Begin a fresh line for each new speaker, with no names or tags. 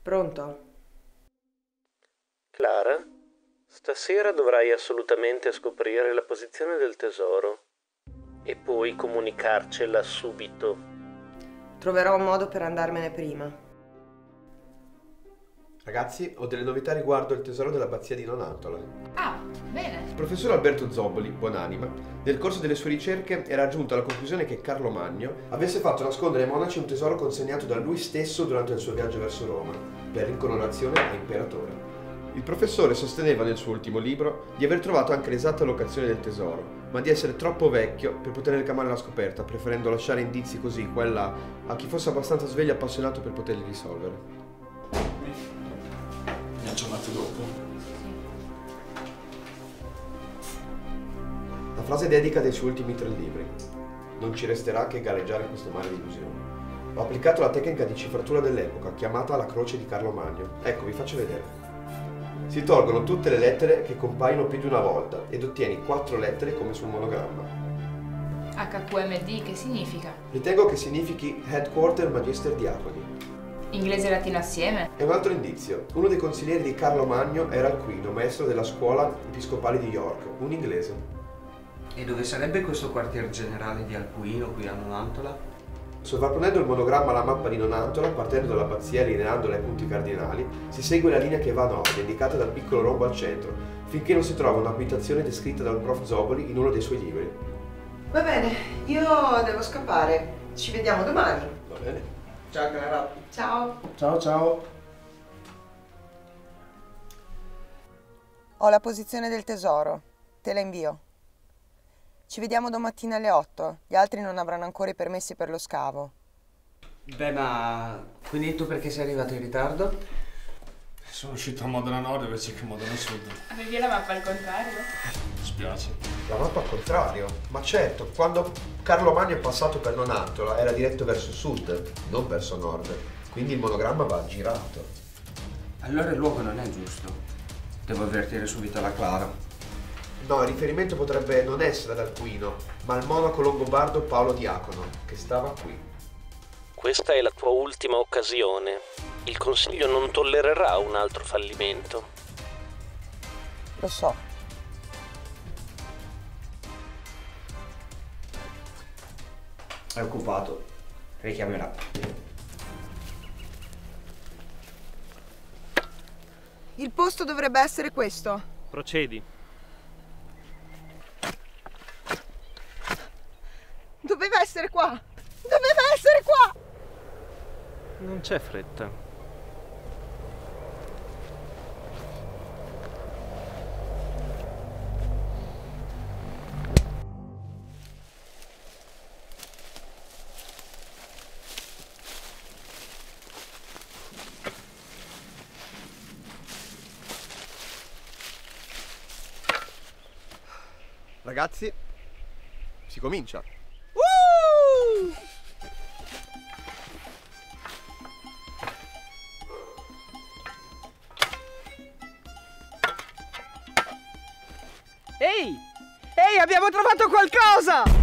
Pronto?
Clara, stasera dovrai assolutamente scoprire la posizione del tesoro e poi comunicarcela subito.
Troverò un modo per andarmene prima.
Ragazzi, ho delle novità riguardo il tesoro dell'abbazia di Nonantola.
Ah, bene.
Il professor Alberto Zoboli, buonanima, nel corso delle sue ricerche era giunto alla conclusione che Carlo Magno avesse fatto nascondere ai monaci un tesoro consegnato da lui stesso durante il suo viaggio verso Roma, per incoronazione a imperatore. Il professore sosteneva nel suo ultimo libro di aver trovato anche l'esatta locazione del tesoro, ma di essere troppo vecchio per poter ricamare la scoperta, preferendo lasciare indizi così, quella a chi fosse abbastanza sveglio e appassionato per poterli risolvere.
Mi aggiornate dopo.
La frase dedica dei suoi ultimi 3 libri. Non ci resterà che gareggiare questo mare di illusioni. Ho applicato la tecnica di cifratura dell'epoca, chiamata la croce di Carlo Magno. Ecco, vi faccio vedere. Si tolgono tutte le lettere che compaiono più di una volta ed ottieni 4 lettere come su un monogramma.
HQMD che significa?
Ritengo che significhi Headquarter Magister Diaconi.
Inglese e latino assieme?
E un altro indizio. Uno dei consiglieri di Carlo Magno era Alcuino, maestro della scuola episcopale di York, un inglese.
E dove sarebbe questo quartier generale di Alcuino qui a Nonantola?
Sovrapponendo il monogramma alla mappa di Nonantola, partendo dall'abbazia e allineandola ai punti cardinali, si segue la linea che va a nord, indicata dal piccolo rombo al centro, finché non si trova un'abitazione descritta dal prof Zoboli in uno dei suoi libri.
Va bene, io devo scappare. Ci vediamo domani.
Va bene?
Ciao Clara.
Ciao.
Ciao ciao!
Ho la posizione del tesoro. Te la invio. Ci vediamo domattina alle 8. Gli altri non avranno ancora i permessi per lo scavo.
Beh, ma quindi tu perché sei arrivato in ritardo?
Sono uscito a Modena Nord invece che a Modena Sud.
Avevi la mappa al contrario?
Mi spiace.
La mappa al contrario. Ma certo, quando Carlo Magno è passato per Nonantola era diretto verso sud, non verso nord. Quindi il monogramma va girato.
Allora il luogo non è giusto. Devo avvertire subito la Clara.
No, il riferimento potrebbe non essere ad Alcuino, ma al monaco longobardo Paolo Diacono, che stava qui.
Questa è la tua ultima occasione. Il Consiglio non tollererà un altro fallimento.
Lo so.
È occupato. Richiamerà.
Il posto dovrebbe essere questo.
Procedi.
Doveva essere qua. Doveva essere qua.
Non c'è fretta.
Ragazzi, si comincia.
Ehi! Ehi, abbiamo trovato qualcosa!